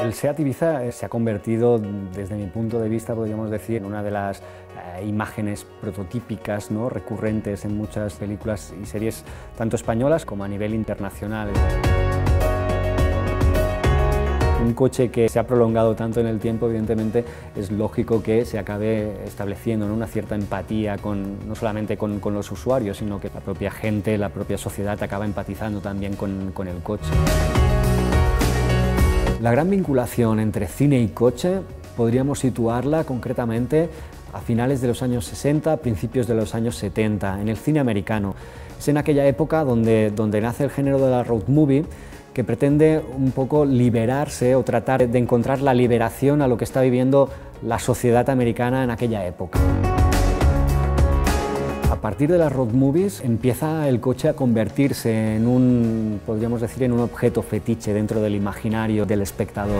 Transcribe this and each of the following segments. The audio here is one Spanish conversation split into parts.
El SEAT Ibiza se ha convertido, desde mi punto de vista, podríamos decir, en una de las imágenes prototípicas, ¿no?, recurrentes en muchas películas y series, tanto españolas como a nivel internacional. Un coche que se ha prolongado tanto en el tiempo, evidentemente, es lógico que se acabe estableciendo, ¿no?, una cierta empatía no solamente con los usuarios, sino que la propia gente, la propia sociedad acaba empatizando también con el coche. La gran vinculación entre cine y coche podríamos situarla concretamente a finales de los años 60, principios de los años 70, en el cine americano. Es en aquella época donde nace el género de la road movie, que pretende un poco liberarse o tratar de encontrar la liberación a lo que está viviendo la sociedad americana en aquella época. A partir de las road movies empieza el coche a convertirse en podríamos decir, en un objeto fetiche dentro del imaginario del espectador.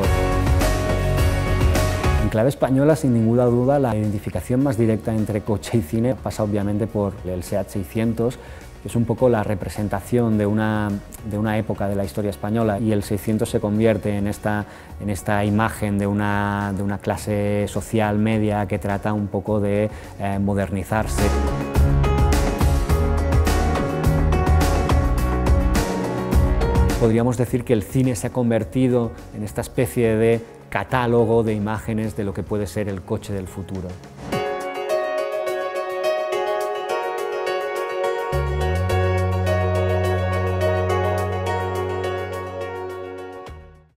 En clave española, sin ninguna duda, la identificación más directa entre coche y cine pasa obviamente por el SEAT 600, que es un poco la representación de una época de la historia española, y el 600 se convierte en esta imagen de una clase social media que trata un poco de modernizarse. Podríamos decir que el cine se ha convertido en esta especie de catálogo de imágenes de lo que puede ser el coche del futuro.